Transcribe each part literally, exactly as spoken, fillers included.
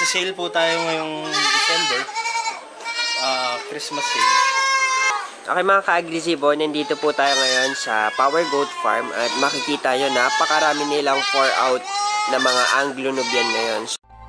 Magsisale po tayo ngayong December. Uh, Christmas sale. Okay mga ka-agresibo, nandito po tayo ngayon sa Power Goat Farm at makikita nyo napakarami nilang four out na mga Anglo-Nubian ngayon.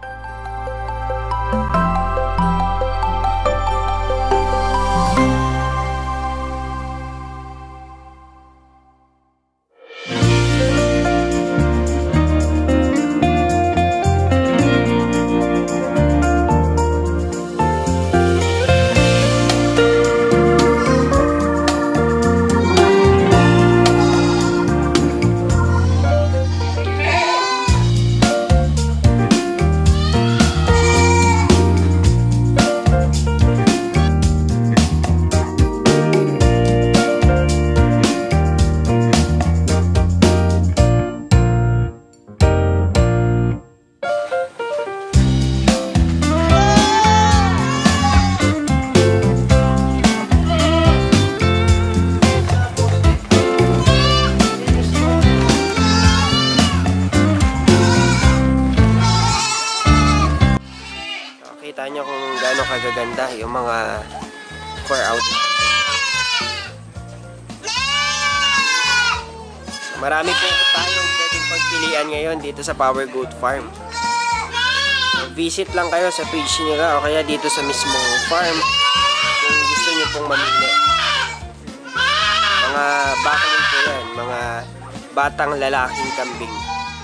Kita nyo kung gaano kagaganda yung mga four out. Marami po tayong pwedeng pagpilian ngayon dito sa Power Goat Farm. Visit lang kayo sa page nila o kaya dito sa mismong farm kung gusto nyo pong mamili. Mga bakaling po yan, mga batang lalaking kambing.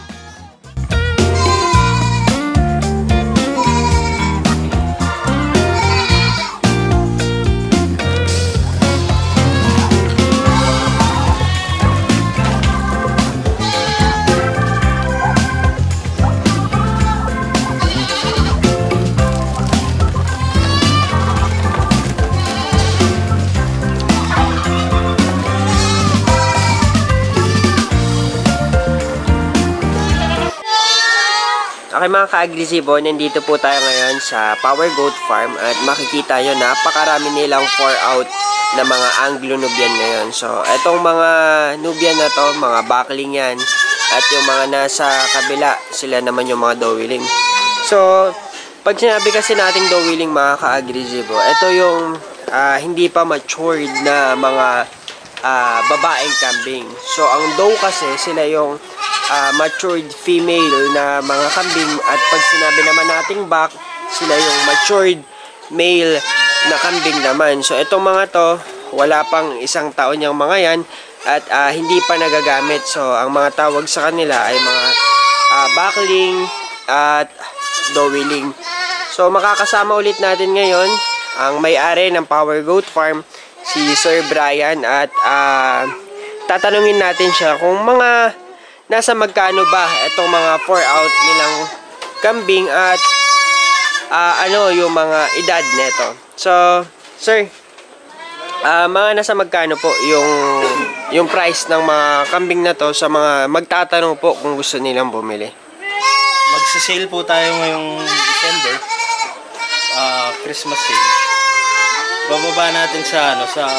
Okay mga ka-agresibo, nandito po tayo ngayon sa Power Goat Farm at makikita nyo napakarami nilang four out na mga Anglo-Nubian ngayon. So, etong mga Nubian na to, mga bakling yan. At yung mga nasa kabila, sila naman yung mga dowiling. So, pag sinabi kasi nating dowiling mga ka-agresibo, ito yung uh, hindi pa matured na mga uh, babaeng kambing. So, ang doe kasi, sila yung Uh, matured female na mga kambing at pag sinabi naman nating back, sila yung matured male na kambing naman. So itong mga to, wala pang isang taon yung mga yan at uh, hindi pa nagagamit. So ang mga tawag sa kanila ay mga uh, bakling at dowiling. So makakasama ulit natin ngayon ang may-ari ng Power Goat Farm, si Sir Brian, at uh, tatanungin natin siya kung mga nasa magkano ba itong mga four out nilang kambing at uh, ano yung mga edad nito. So, sir, uh, mga nasa magkano po yung yung price ng mga kambing na to sa mga magtatanong po kung gusto nilang bumili? Magsisale po tayo ngayong December, uh, Christmas sale. Bababa natin sa ano sa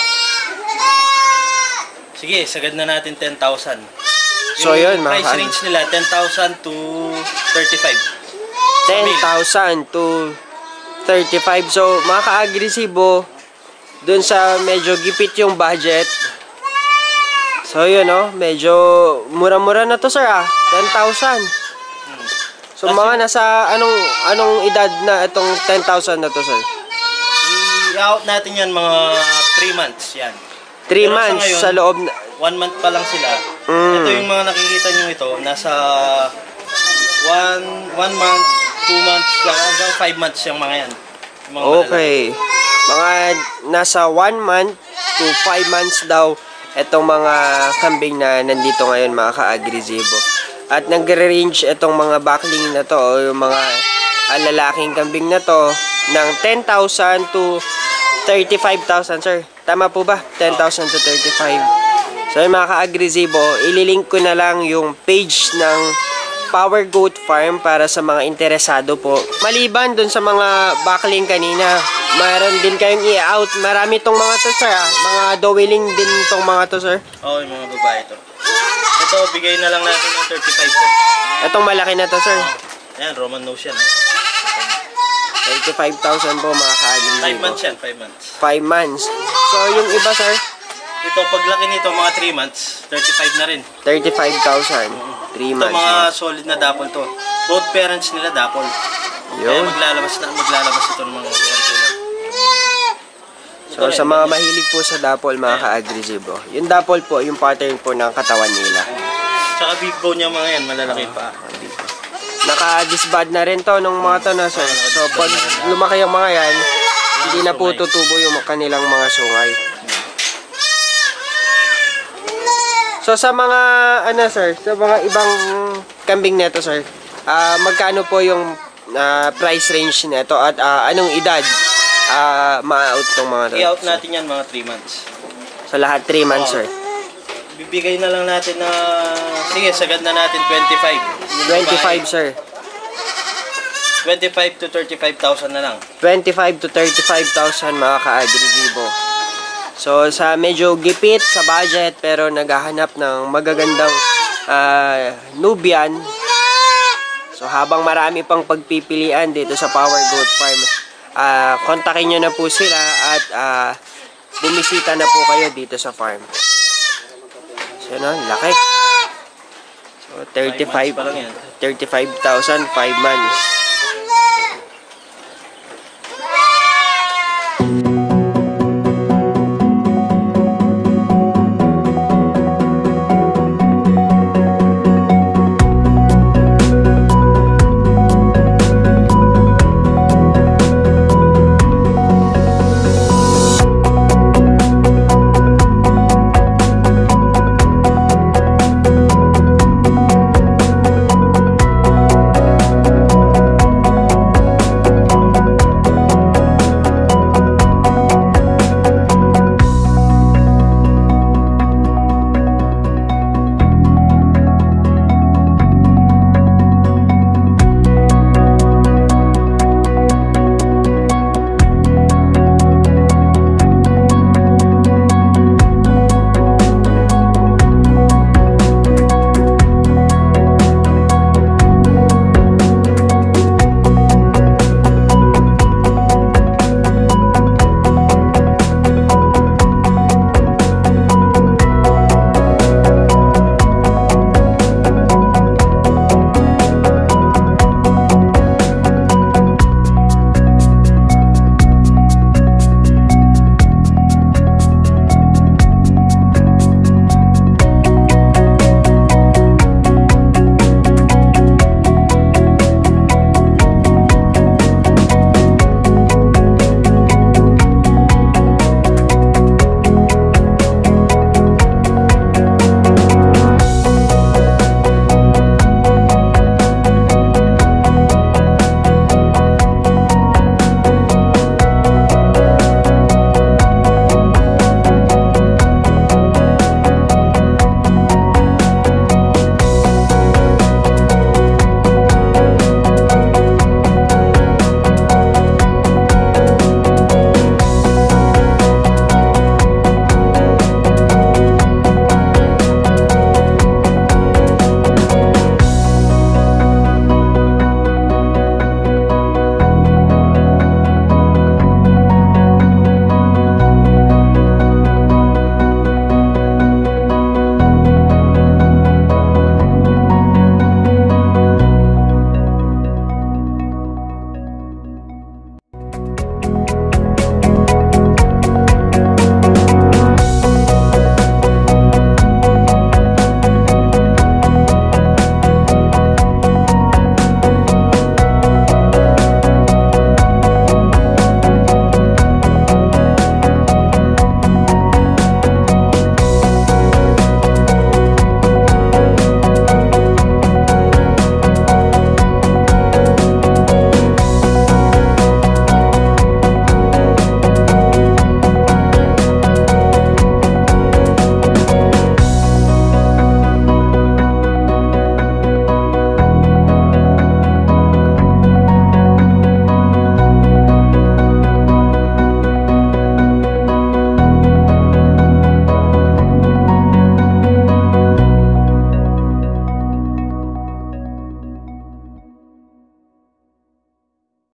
sige, sagad na natin ten thousand. So yun, mga price range nila ten thousand to thirty-five. ten thousand to thirty-five. So mga ka-agresibo, dun sa medyo gipit yung budget. So yun, no, medyo mura-mura na to, sir, ah. ten thousand. So kasi, mga nasa anong anong edad na itong ten thousand na to, sir? I-out natin yan mga three months yan. three months sa, ngayon, sa loob na one month pa lang sila. Mm. Ito yung mga nakikita nyo ito, nasa one month, two months, hanggang five months yung mga yan. Yung mga okay. Malalaki. Mga nasa one month to five months daw itong mga kambing na nandito ngayon mga ka-agresibo. At nagre-range itong mga bakling na to, o yung mga uh, lalaking kambing na to, ng ten thousand to thirty-five thousand, sir. Tama po ba? ten thousand to thirty-five. So yung mga ka-agresibo, ililink ko na lang yung page ng Power Goat Farm para sa mga interesado po. Maliban dun sa mga bakling kanina, mayroon din kayong i-out. Marami tong mga to, sir, ah. Mga dowiling din tong mga to, sir. Oo, oh, yung mga babae to. Ito, bigay na lang natin ng thirty-five to. Itong malaki na to, sir. Oh, ayan, Roman nose yan. Eh. thirty-five thousand po mga ka-agri five Zibo. months yan, five months. five months. So, yung iba, sir, Ito, paglaki nito, mga three months, thirty-five na rin. thirty-five thousand. three Ito, months. mga solid na dapol to. Both parents nila dapol. Kaya Yun. maglalabas na, maglalabas ito ng mga ganyan sila. So, sa mga mahilig po sa dapol, mga ka-agri Zibo, yung dapol po, yung pattern po ng katawan nila. Tsaka big bone yung mga yan, malalaki pa. Naka-disbad na rin to nung mga to na, sir. So, pag lumaki yung mga yan, hindi na po tutubo yung kanilang mga sungay. So, sa mga, ano, sir, sa mga ibang kambing neto, sir, ah magkano po yung ah, price range neto at ah, anong edad ah ma-out tong mga to? I-out natin yan mga three months. Sa lahat three months, sir. Bibigay na lang natin na, sige, sagad na natin twenty-five. Yung twenty-five, babae, sir. twenty-five to thirty-five thousand na lang. twenty-five to thirty-five thousand mga ka-agri Zibo. So, sa medyo gipit sa budget pero naghahanap ng magagandang ah, Nubian. So, habang marami pang pagpipilian dito sa Power Goat Farm, ah kontakin nyo na po sila at ah, bumisita na po kayo dito sa farm. So, ano, laki. So, thirty-five, pa lang yan. thirty-five thousand, five months.